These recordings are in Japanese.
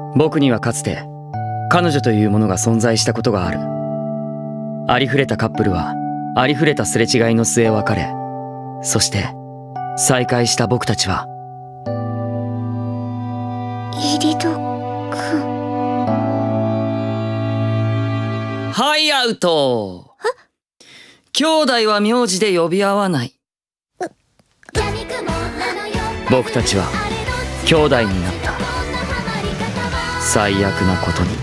僕にはかつて彼女というものが存在したことがある。ありふれたカップルはありふれたすれ違いの末別れ、そして再会した僕たちは。 イリドくん。 はい、アウト。兄弟は名字で呼び合わない。僕たちは兄弟になった。最悪なことに。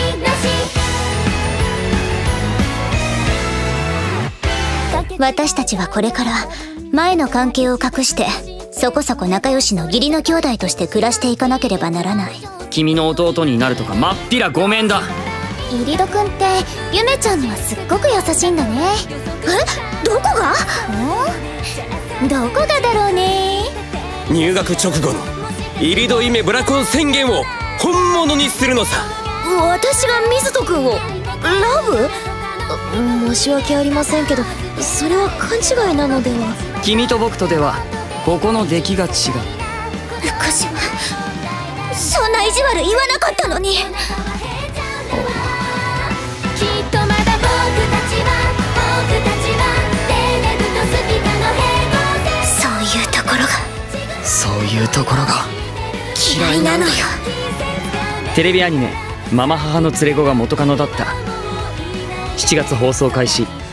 私たちはこれから前の関係を隠してそこそこ仲良しの義理の兄弟として暮らしていかなければならない。 君の弟になるとかまっぴらごめんだ。 イリドくんってゆめちゃんにはすっごく優しいんだね。どこが？どこがだろうね。 入学直後のイリドイメブラコン宣言を本物にするのさ。 私が水戸くんをラブ？申し訳ありませんけどそれは勘違いなのでは。 君と僕とではここの出来が違う。 昔はそんな意地悪言わなかったのに。 そういうところが嫌いなのよ。 テレビアニメ「ママ母の連れ子が元カノだった」7月放送開始。